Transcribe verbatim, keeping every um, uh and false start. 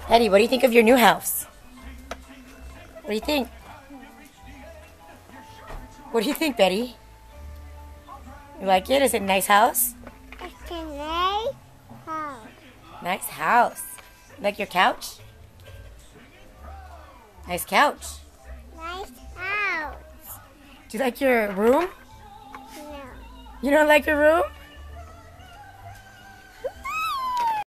Eddie, what do you think of your new house? What do you think? What do you think, Betty? You like it? Is it a nice house? It's a nice house. Nice house. You like your couch? Nice couch. Nice house. Do you like your room? No. You don't like your room?